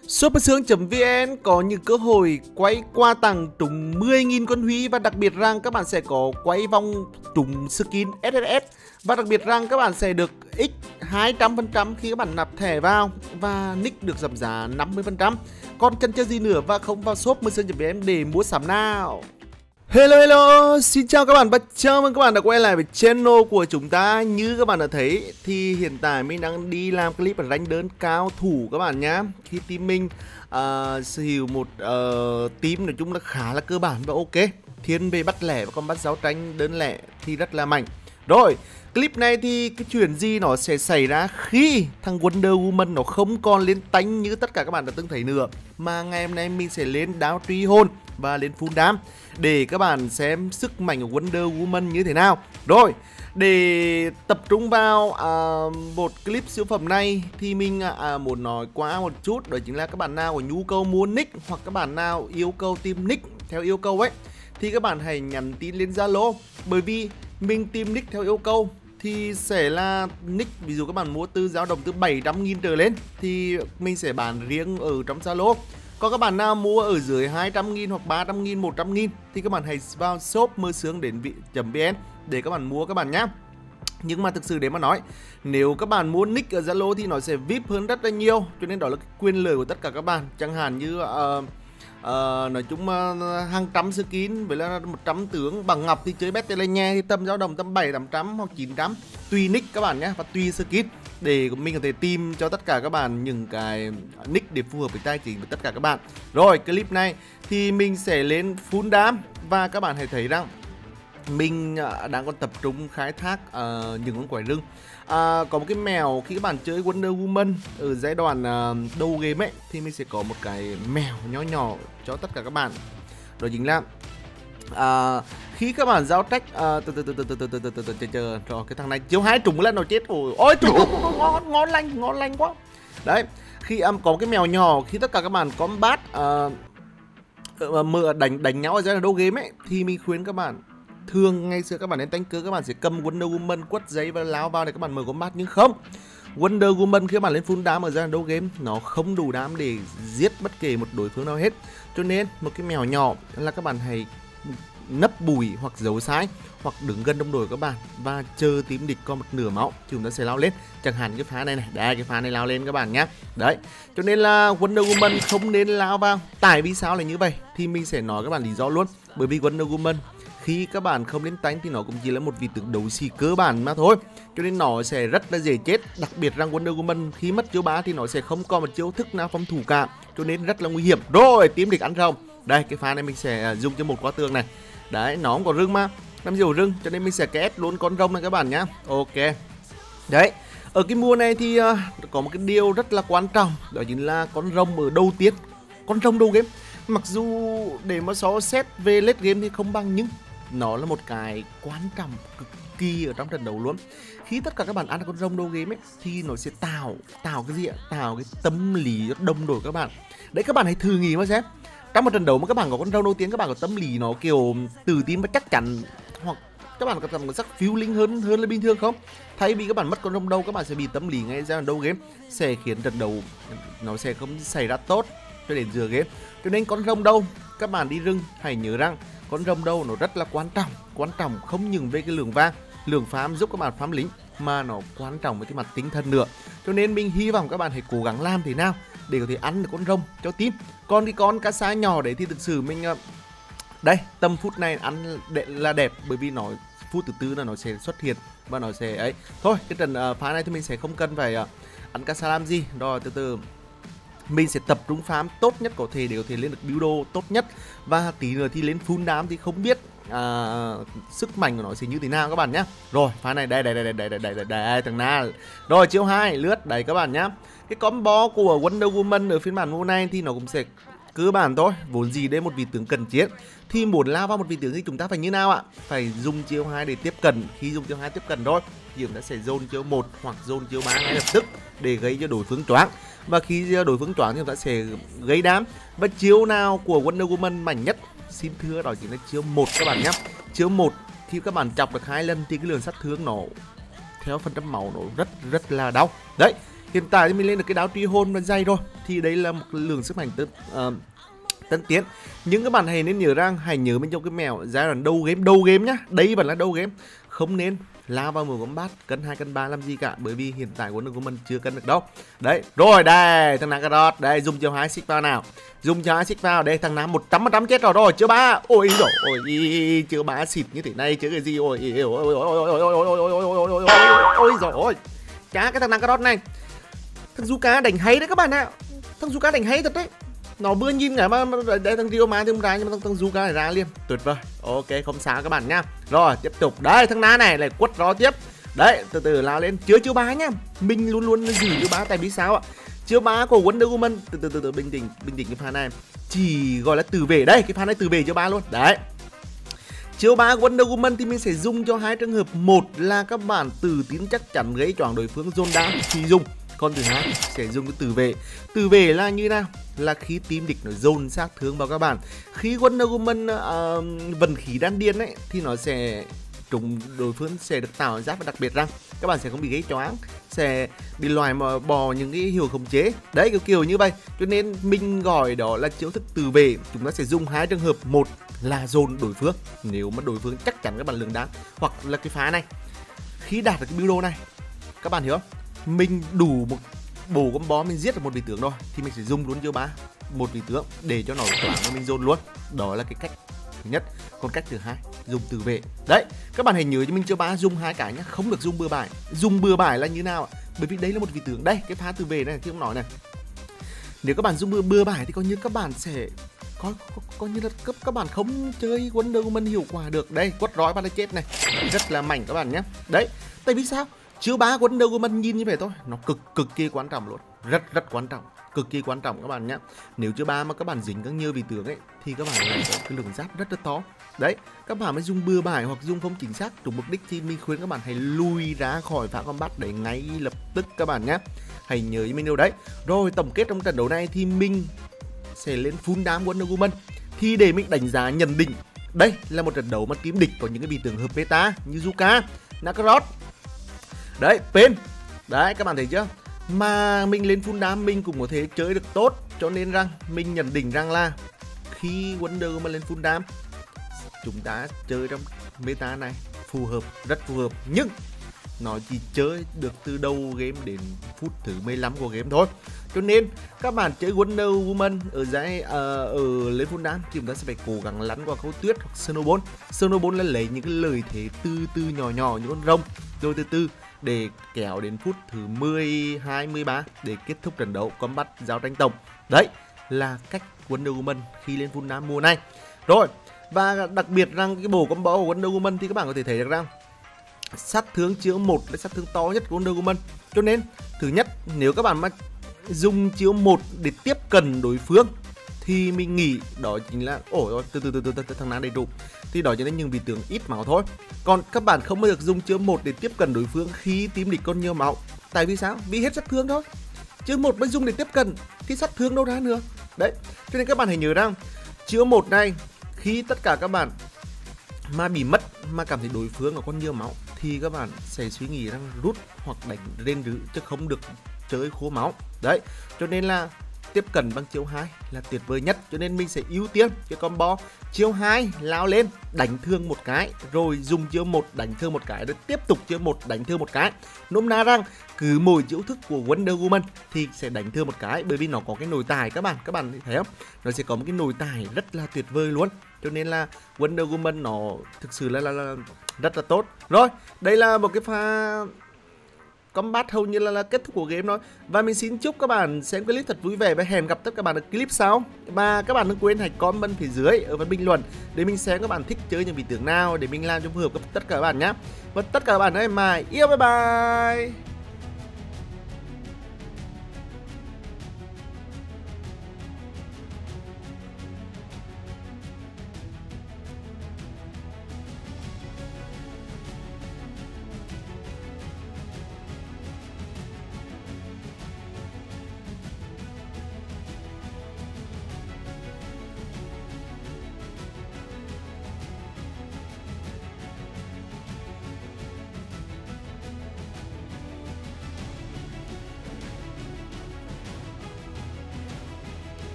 Supersướng.vn có những cơ hội quay quà tặng trúng 10.000 con Huy, và đặc biệt rằng các bạn sẽ có quay vòng trúng skin SSS, và đặc biệt rằng các bạn sẽ được x 200% khi các bạn nạp thẻ vào, và nick được giảm giá 50%. Còn cần chơi gì nữa và không vào shop Supersướng.vn để mua sắm nào. Hello, xin chào các bạn và chào mừng các bạn đã quay lại với channel của chúng ta. Như các bạn đã thấy thì hiện tại mình đang đi làm clip ở rank đơn cao thủ các bạn nhá. Khi team mình sở hữu một team nói chung là khá là cơ bản và ok, thiên về bắt lẻ và còn bắt giáo tranh đơn lẻ thì rất là mạnh. Rồi, clip này thì cái chuyện gì nó sẽ xảy ra khi thằng Wonder Woman nó không còn lên tánh như tất cả các bạn đã từng thấy nữa, mà ngày hôm nay mình sẽ lên đáo truy hồn và lên full đam để các bạn xem sức mạnh của Wonder Woman như thế nào. Rồi, để tập trung vào một clip siêu phẩm này thì mình muốn nói qua một chút, đó chính là các bạn nào có nhu cầu mua nick hoặc các bạn nào yêu cầu tìm nick theo yêu cầu ấy thì các bạn hãy nhắn tin lên Zalo, bởi vì mình tìm nick theo yêu cầu thì sẽ là nick, ví dụ các bạn mua từ dao động từ 700.000 trở lên thì mình sẽ bán riêng ở trong Zalo. Còn các bạn nào mua ở dưới 200.000 hoặc 300.000, 100.000 thì các bạn hãy vào shop mơ sướng đến .vn để các bạn mua các bạn nhé. Nhưng mà thực sự để mà nói, nếu các bạn mua nick ở Zalo thì nó sẽ VIP hơn rất là nhiều, cho nên đó là cái quyền lợi của tất cả các bạn. Chẳng hạn như nói chung hàng trăm skin với là 100 tướng bằng ngọc thì chơi bét lên nha thì tầm dao động tầm 700-800 hoặc 900 tùy nick các bạn nhé, và tùy skin để mình có thể tìm cho tất cả các bạn những cái nick để phù hợp với tài chính của tất cả các bạn. Rồi, clip này thì mình sẽ lên full đam và các bạn hãy thấy rằng mình đang còn tập trung khai thác những con quái rừng. Có một cái mèo khi các bạn chơi Wonder Woman ở giai đoạn đầu game ấy thì mình sẽ có một cái mèo nhỏ nhỏ cho tất cả các bạn. Đó chính là khi các bạn giao trách chờ rồi cái thằng này chiếu 2 trùng lên nó chết rồi. Ôi trùng ngon lành quá. Đấy, khi có cái mèo nhỏ, khi tất cả các bạn combat đánh nhau ở giai đoạn đầu game ấy thì mình khuyên các bạn, thường ngày xưa các bạn đến tank cơ các bạn sẽ cầm Wonder Woman quất giấy và lao vào để các bạn mở combat, nhưng không, Wonder Woman khi các bạn lên full đam ở giai đoạn đầu game nó không đủ đam để giết bất kể một đối phương nào hết, cho nên một cái mèo nhỏ là các bạn hãy nấp bụi hoặc giấu sai hoặc đứng gần đồng đội các bạn và chờ team địch có một nửa máu thì chúng ta sẽ lao lên. Chẳng hạn cái phá này này, đây cái phá này lao lên các bạn nhé. Đấy, cho nên là Wonder Woman không nên lao vào. Tại vì sao là như vậy thì mình sẽ nói các bạn lý do luôn. Bởi vì Wonder Woman khi các bạn không lên tánh thì nó cũng chỉ là một vị tướng đấu sĩ cơ bản mà thôi, cho nên nó sẽ rất là dễ chết. Đặc biệt rằng Wonder Woman khi mất chiêu bá thì nó sẽ không còn một chiêu thức nào phòng thủ cả, cho nên rất là nguy hiểm. Rồi, team địch ăn rồng. Đây, cái pha này mình sẽ dùng cho một quả tường này. Đấy, nó không có rừng mà, làm gì có rừng, cho nên mình sẽ kết luôn con rồng này các bạn nhá. Ok. Đấy, ở cái mùa này thì có một cái điều rất là quan trọng, đó chính là con rồng ở đầu tiên, con rồng đầu game. Mặc dù để mà so xét về late game thì không bằng, nhưng nó là một cái quan trọng cực kỳ ở trong trận đấu luôn. Khi tất cả các bạn ăn con rồng đầu game ấy thì nó sẽ tạo cái gì ạ? Tạo cái tâm lý đồng đội các bạn. Đấy, các bạn hãy thử nghĩ mà xem. Trong một trận đấu mà các bạn có con rồng đầu tiên, các bạn có tâm lý nó kiểu tự tin và chắc chắn, hoặc các bạn có cảm giác feeling hơn là bình thường không? Thay vì các bạn mất con rồng đầu, các bạn sẽ bị tâm lý ngay ra đầu game, sẽ khiến trận đấu nó sẽ không xảy ra tốt cho đến giữa game. Cho nên con rồng đầu các bạn đi rừng hãy nhớ rằng con rồng đầu nó rất là quan trọng không những về cái lượng vàng, lượng farm giúp các bạn farm lính, mà nó quan trọng với cái mặt tinh thần nữa. Cho nên mình hy vọng các bạn hãy cố gắng làm thế nào để có thể ăn được con rồng cho team. Còn cái con cá sa nhỏ đấy thì thực sự mình đây, tầm phút này ăn là đẹp, bởi vì nó phút thứ tư là nó sẽ xuất hiện và nó sẽ ấy. Thôi, cái trận phá này thì mình sẽ không cần phải ăn cá sa làm gì. Rồi từ từ mình sẽ tập trung farm tốt nhất có thể để có thể lên được build đồ tốt nhất, và tí nữa thì lên full đam thì không biết sức mạnh của nó sẽ như thế nào các bạn nhé. Rồi pha này đây thằng na. Rồi chiêu 2 lướt đấy các bạn nhé. Cái combo của Wonder Woman ở phiên bản mùa này thì nó cũng sẽ cơ bản thôi, vốn gì đây một vị tướng cần chiến thì muốn lao vào một vị tướng thì chúng ta phải như nào ạ? Phải dùng chiêu 2 để tiếp cận. Khi dùng chiêu 2 tiếp cận rồi thì chúng ta sẽ zone chiêu 1 hoặc zone chiêu 3 ngay lập tức để gây cho đối phương choáng, và khi đối phương choáng thì chúng ta sẽ gây đám. Và chiêu nào của Wonder Woman mạnh nhất xin thưa đó chính là chiêu 1 các bạn nhé. Chiêu 1 khi các bạn chọc được 2 lần thì cái lượng sát thương nó theo phần trăm máu nó rất là đau. Đấy, Hiện tại thì mình lên được cái đáo truy hồn và dày rồi, thì đấy là một lượng sức mạnh tân tiến. Nhưng các bạn hãy nên nhớ rằng, hãy nhớ bên trong cái mèo giai đoạn đầu game nhá, đây vẫn là đầu game, không nên lao vào 10 combat cân 2 cân 3 làm gì cả, bởi vì hiện tại Wonder Woman chưa cân được đâu. Đấy, rồi đây thằng Nagarot, đây dùng chiêu 2 xích vào nào. Dùng chiêu 2 xích vào, đây thằng Nam 100% chết rồi, chưa ba. Ôi rồi, ôi chưa ba xịt như thế này chứ cái gì ôi rồi ôi. Chả cái thằng Nagarot này. Thằng Zuka đánh hay đấy các bạn ạ. Thằng Zuka đánh hay thật đấy. Nó vừa nhìn cả mà đây thằng Rio mà không ra, nhưng mà thằng Zuka này ra liền, tuyệt vời. Ok, không sao các bạn nhá. Rồi tiếp tục, đây thằng Na này lại quất rõ tiếp. Đấy, từ từ lao lên, chưa chiêu 3 nhá. Mình luôn luôn giữ chiêu 3 tại vì sao ạ? Chiêu 3 của Wonder Woman, từ bình tĩnh cái pha này. Chỉ gọi là từ về đây, cái pha này từ về chiêu 3 luôn. Đấy. Chiêu 3 Wonder Woman thì mình sẽ dùng cho 2 trường hợp. Một là các bạn tự tin chắc chắn gây choáng đối phương zone down thì dùng. Còn thứ hai sẽ dùng cái từ về. Từ về là như nào? Là khi team địch nó dồn sát thương vào các bạn. Khi Wonder Woman vận khí đan điên ấy thì nó sẽ trúng đối phương, sẽ được tạo giáp, và đặc biệt rằng các bạn sẽ không bị gây choáng, sẽ bị loại bỏ những cái hiệu khống chế. Đấy, kiểu như vậy. Cho nên mình gọi đó là chiêu thức từ về. Chúng ta sẽ dùng 2 trường hợp. Một là dồn đối phương, nếu mà đối phương chắc chắn các bạn lượng đá, hoặc là cái phá này. Khi đạt được cái build này, các bạn hiểu không? Mình đủ một bộ combo mình giết được một vị tướng rồi thì mình sẽ dùng luôn chiêu 3 một vị tướng để cho nó choáng và mình dồn luôn. Đó là cái cách thứ nhất. Còn cách thứ hai, dùng từ vệ. Đấy, các bạn hãy nhớ cho mình chiêu 3 dùng 2 cái nhá, không được dùng bừa bãi. Dùng bừa bãi là như nào ạ? Bởi vì đấy là một vị tướng. Đây, cái phá từ về này chứ không nói này. Nếu các bạn dùng bừa bãi thì coi như các bạn sẽ coi như là các bạn không chơi Wonder Woman hiệu quả được. Đây, quất rói bắt là chết này, rất là mảnh các bạn nhé. Đấy, tại vì sao? Chiêu 3 Wonder Woman nhìn như vậy thôi, nó cực kỳ quan trọng luôn, rất quan trọng, cực kỳ quan trọng các bạn nhé. Nếu chiêu 3 mà các bạn dính các nhiều vị tướng ấy thì các bạn lại có cái lượng giáp rất to. Đấy, các bạn mới dùng bừa bãi hoặc dùng không chính xác trùng mục đích thì mình khuyên các bạn hãy lui ra khỏi phá combat để ngay lập tức các bạn nhé. Hãy nhớ với mình điều đấy. Rồi tổng kết trong trận đấu này thì mình sẽ lên full đám Wonder Woman. Thì để mình đánh giá nhận định, đây là một trận đấu mà team địch có những cái vị tướng hợp beta như Zuka, Nagarot, đấy, Pen. Đấy, các bạn thấy chưa? Mà mình lên full đám mình cũng có thể chơi được tốt. Cho nên rằng mình nhận định rằng là khi Wonder Woman lên full đám, chúng ta chơi trong meta này phù hợp, rất phù hợp. Nhưng nó chỉ chơi được từ đầu game đến phút thứ 15 của game thôi. Cho nên các bạn chơi Wonder Woman ở lên full đám thì chúng ta sẽ phải cố gắng lăn qua khâu tuyết hoặc snowball. Snowball là lấy những cái lợi thế từ nhỏ như con rồng, rồi từ để kéo đến phút thứ 12, 13 để kết thúc trận đấu combat giao tranh tổng. Đấy là cách Wonder Woman khi lên full đám mùa này. Rồi, và đặc biệt rằng cái bộ combo của Wonder Woman thì các bạn có thể thấy được rằng sát thương chiêu 1 là sát thương to nhất của Wonder Woman. Cho nên thứ nhất, nếu các bạn mà dùng chiêu 1 để tiếp cận đối phương thì mình nghĩ đó chính là từ thằng nào đầy đủ, thì đó chính là những vị tướng ít máu thôi. Còn các bạn không bao giờ dùng chiêu 1 để tiếp cận đối phương khi team địch còn nhiều máu. Tại vì sao? Vì hết sát thương thôi. Chiêu 1 mới dùng để tiếp cận thì sát thương đâu ra nữa. Đấy, cho nên các bạn hãy nhớ rằng chiêu 1 này, khi tất cả các bạn mà bị mất mà cảm thấy đối phương có còn nhiều máu thì các bạn sẽ suy nghĩ rằng rút hoặc đánh lên rứ, chứ không được chơi khô máu. Đấy, cho nên là tiếp cận bằng chiêu 2 là tuyệt vời nhất. Cho nên mình sẽ ưu tiên cái combo chiêu 2 lao lên đánh thương một cái, rồi dùng chiêu 1 đánh thương một cái, rồi tiếp tục chiêu 1 đánh thương một cái. Nôm na rằng cứ mỗi chiêu thức của Wonder Woman thì sẽ đánh thương một cái, bởi vì nó có cái nồi tài các bạn thấy không? Nó sẽ có một cái nồi tài rất là tuyệt vời luôn. Cho nên là Wonder Woman nó thực sự là rất là tốt. Rồi, đây là một cái pha combat hầu như là kết thúc của game thôi. Và mình xin chúc các bạn xem clip thật vui vẻ và hẹn gặp tất cả các bạn ở clip sau. Và các bạn đừng quên hãy comment phía dưới ở phần bình luận để mình xem các bạn thích chơi những vị tướng nào để mình làm cho phù hợp với tất cả các bạn nhé. Và tất cả các bạn ơi mà yêu, bye bye.